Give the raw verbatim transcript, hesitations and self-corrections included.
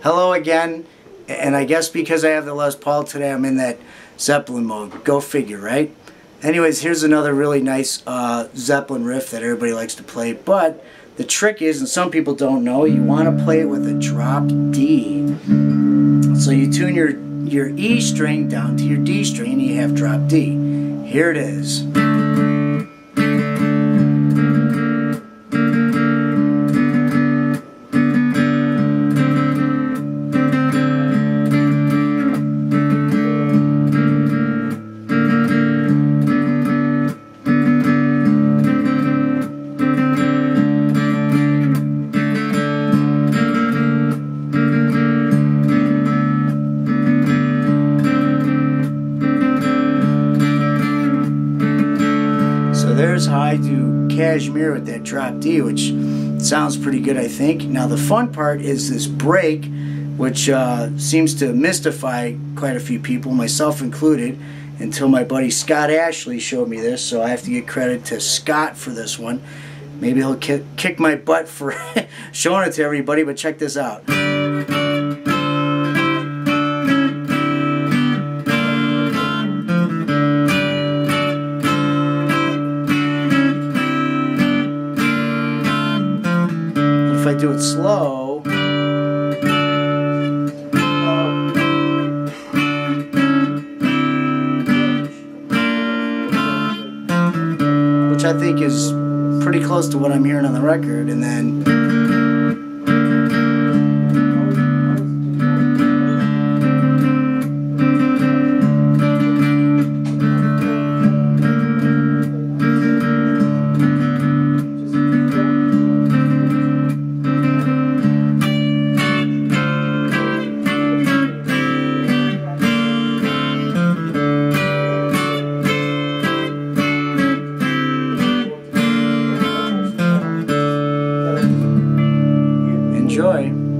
hello again. And I guess because I have the Les Paul today, I'm in that Zeppelin mode. Go figure, right? Anyways, here's another really nice uh, Zeppelin riff that everybody likes to play. But the trick is, and some people don't know, you want to play it with a dropped D. So you tune your, your E string down to your D string and you have dropped D. Here it is. There's how I do Kashmir with that drop D, which sounds pretty good, I think. Now the fun part is this break, which uh, seems to mystify quite a few people, myself included, until my buddy Scott Ashley showed me this, so I have to give credit to Scott for this one. Maybe he'll kick, kick my butt for showing it to everybody, but check this out. If I do it slow, which I think is pretty close to what I'm hearing on the record, and then enjoy.